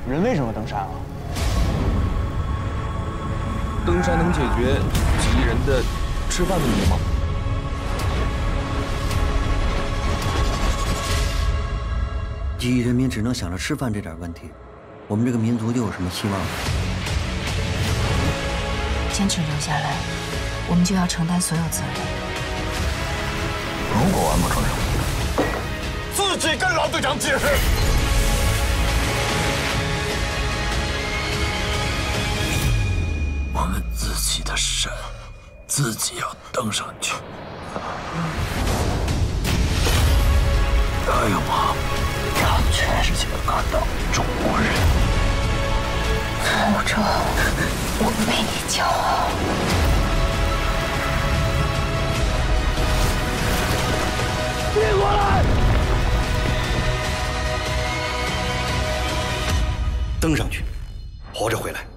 人为什么登山啊？ 登山能解决几亿人的吃饭问题吗？ 几亿人民只能想着吃饭这点问题，我们这个民族又有什么希望呢？ 坚持留下来，我们就要承担所有责任。 如果完不成任务，自己跟老队长解释。我们自己的山，自己要登上去。答应我，让全世界看到中国人。 福州，我为你骄傲。 别过来！ 登上去，活着回来。